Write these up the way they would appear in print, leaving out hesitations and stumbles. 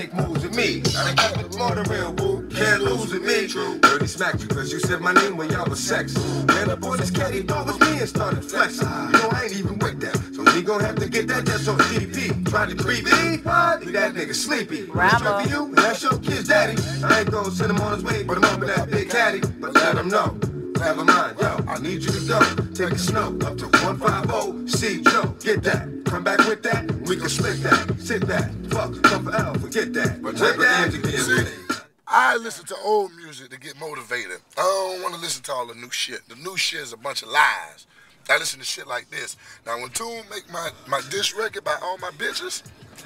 make moves with me. I done kept it more than real, boo. Can't lose with me. Dirty smacked you cause you said my name when y'all was sex. Man, the boy just caddy thought was me and started flexing. You know I ain't even with that, so we gon' have to get that just on GP. Try to creep me, leave that nigga sleepy. Straight to you, and that's your kid's daddy. I ain't gon' send him on his way, but I'm up with that big caddy. But let him know. Never mind, yo, I need you to go. Take a snow up to 150, see Joe, get that. Come back with that, we can split that. Sit back, fuck, come for L, forget that. But with that, I listen to old music to get motivated. I don't want to listen to all the new shit. The new shit is a bunch of lies. I listen to shit like this. Now, when Tune make my diss record by all my bitches,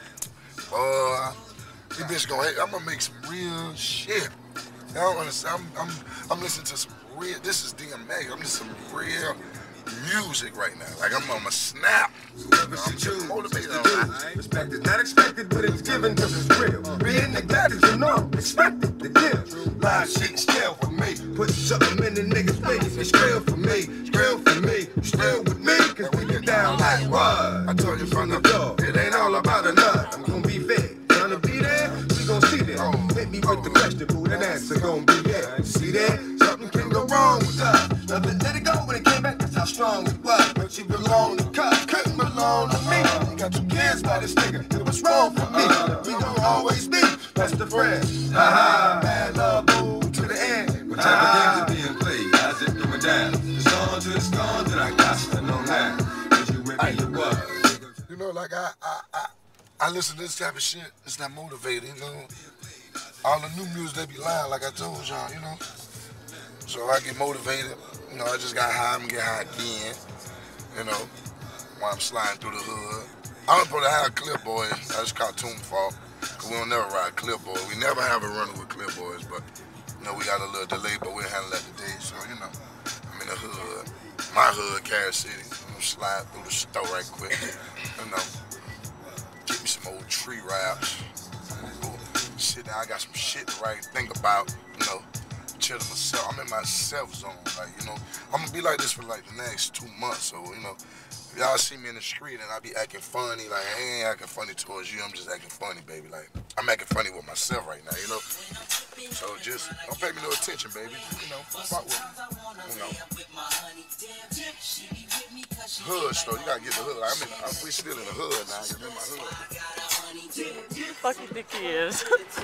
these bitches gonna hate. I'm gonna make some real shit. I don't understand. I'm listening to some real. This is DMA. I'm listening to some real music right now. Like I'm on my snap. I'm motivated. Respect is not expected, but it's given because it's real. Being neglected, you know, expected to give. Live shit still for me. Put something in the niggas' face. It's real for me. It's real for me. It's real with me, cause we get down like what? I told you from the door, it ain't all about a nut. I'm gonna be fair. Gonna be there, we gon' see there. Hit me with the question, boo, that answer gon' be yeah. See there? Something can go wrong with us. Nothing let it go when it came back, that's how strong it was. But you belong to cut, couldn't belong to me. You got 2 kids by this nigga, it was wrong for me. We gon' always be best of friends. Ha ha, bad love, boo, to the end. What type of games are being played? How's it going down? It's on to it's gone, then I got to know now. Cause you with me, you was. You know, like I listen to this type of shit. It's not motivating, you know. All the new music, they be lying, like I told y'all, you know. So I get motivated. You know, I just got high, I'm gonna get high again. You know, while I'm sliding through the hood. I'm supposed to have Clipboy. That's cartoon fault. Cause we don't never ride Clipboy. We never have a runner with Clipboys, but you know, we got a little delay, but we'll handle that today. So, you know, I'm in the hood. My hood, Carol City. I'm gonna slide through the store right quick. You know. Get me some old tree raps. Sit down, I got some shit to write, think about, you know, chill to myself. I'm in my self zone, like, you know. I'm gonna be like this for like the next 2 months, so, you know, if y'all see me in the street and I be acting funny, like, I ain't acting funny towards you, I'm just acting funny, baby. Like, I'm acting funny with myself right now, you know. So just, don't pay me no attention, baby, you know, fuck with me, you know. Hood store, you gotta get the hood. We still in the hood now, you're in my hood. Who the fuck you think he is?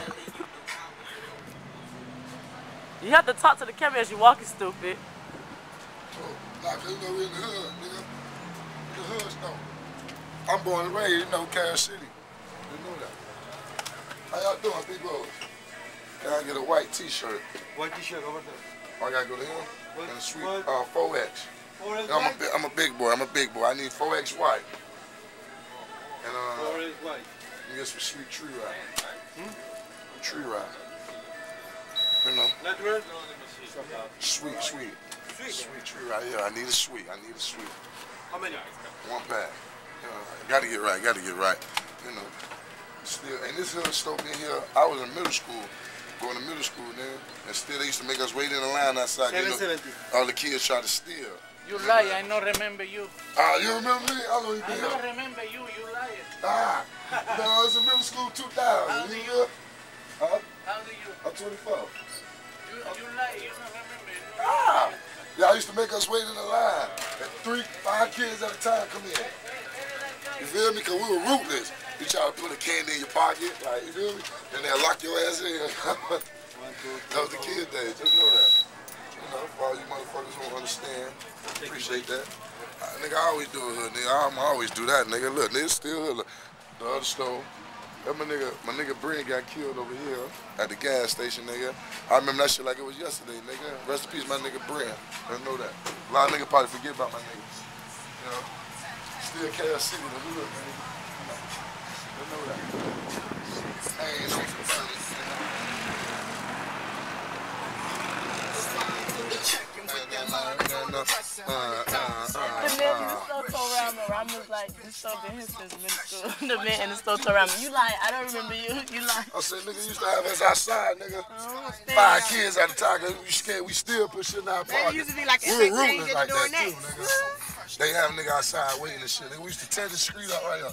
You have to talk to the camera as you walking, stupid. Oh, nah, cause you know we in the hood, nigga. The hood store. I'm born and raised, you know, Carol City. You know that. How y'all doing, big bros? Can I get a white t-shirt? White t-shirt over there. Oh, I gotta go to him? What? And a sweet, What? 4X. 4X I'm a big boy. I need 4X white. And 4X white. you get some sweet tree rye. Tree rye. You know. Natural? Sweet tree rye. Yeah, I need a sweet. How many? 1 pack. You know, gotta get right. You know. Still, and this hood store been here. I was in middle school. Going to middle school then. And still they used to make us wait in the line outside. You know, all the kids try to steal. You lie, I don't remember you. You remember me? I don't remember you, you liar. No, it's a middle school 2000. How do you? Huh? How do you? I'm 24. You lie, you don't remember. Yeah, I used to make us wait in the line. And 5 kids at a time come in. You feel me? Because we were ruthless. You try to put a candy in your pocket, like, you feel me? Then they'll lock your ass in. That was the kid days, just know that. You know, for all you motherfuckers who don't understand, appreciate that. Nigga, I always do it hood, nigga. I'ma always do that, nigga. Look, nigga, still hood. Look. The other store. That my nigga Brent got killed over here at the gas station, nigga. I remember that shit like it was yesterday, nigga. Rest in peace, my nigga Brent. I know that. A lot of niggas probably forget about my niggas. You know? Still Carol City, the hood, man. I know that. I ain't no funny. The man in the store told Rama. Rama's like, this store been here since middle school. The man in the store told Rama, you lie, I don't remember you, you lie. I said, nigga used to have us outside, nigga. 5 kids at a time, cause we scared, we still put shit in our pocket. They used to be like, we were ruthless like that too, nigga. They have a nigga outside waiting and shit. Nigga, we used to tear the street up right here.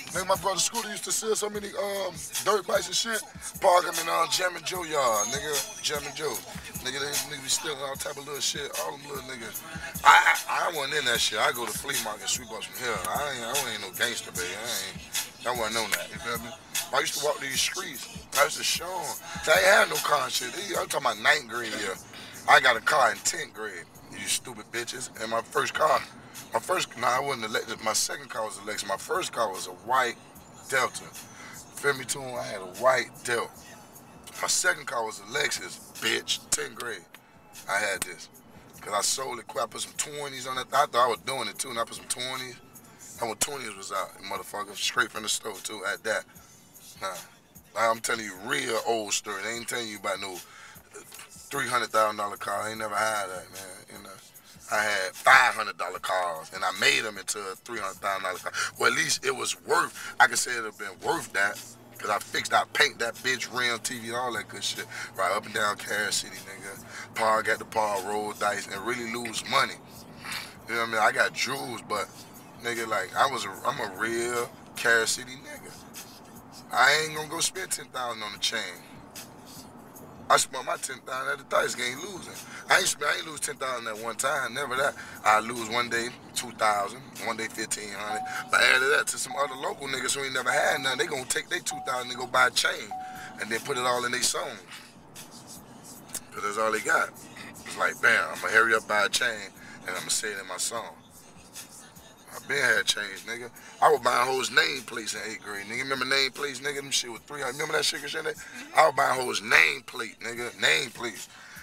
Nigga, my brother Scooter used to sell so many dirt bikes and shit. Parking in Jam and Joe yard, nigga. Jam and Joe. Nigga, they be stealing all type of little shit. All them little niggas. I wasn't in that shit. I go to flea market and sweep up some hill. I ain't no gangster, baby. I wasn't on that. You feel me? I used to walk these streets. I used to show them. I ain't had no car and shit. I'm talking about 9th grade year. I got a car in 10th grade. You stupid bitches. And my first car. I wasn't elected. My second car was a Lexus. My first car was a white Delta. Feel me too? I had a white Delta. My second car was a Lexus, bitch, 10th grade. I had this. Cause I sold it quick. I put some 20s on it. I thought I was doing it too, and I put some 20s. And when 20s was out, motherfucker, straight from the store too, at that. Nah. I'm telling you real old story. They ain't telling you about no $300,000 car. I ain't never had that, man. You know. I had $500 cars, and I made them into a $300,000 car. Well, at least it was worth, I could say it would have been worth that, because I fixed out paint, that bitch, rim, TV, all that good shit. Right up and down Carol City, nigga. Par got the par, roll dice, and really lose money. You know what I mean? I got jewels, but, nigga, like, I'm a real Carol City nigga. I ain't gonna go spend $10,000 on the chain. I spent my $10,000 at the dice game losing. I ain't lose $10,000 at one time, never that. I lose one day $2,000, one day $1,500. But added that to some other local niggas who ain't never had nothing, they gonna take their $2,000 and go buy a chain and then put it all in their song. Cause that's all they got. It's like, bam, I'm gonna hurry up, buy a chain, and I'm gonna say it in my song. I been had change, nigga. I was buying hoes nameplates in 8th grade, nigga. Remember nameplates, nigga? Them shit was $300. Remember that shit? I was buying hoes nameplate, nigga. Nameplates.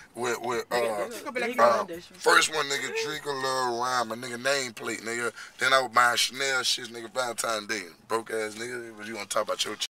First one, nigga, drink a little rhyme, a nigga nameplate, nigga. Then I was buying Chanel shit, nigga, Valentine's Day. Broke ass nigga, but you gonna talk about your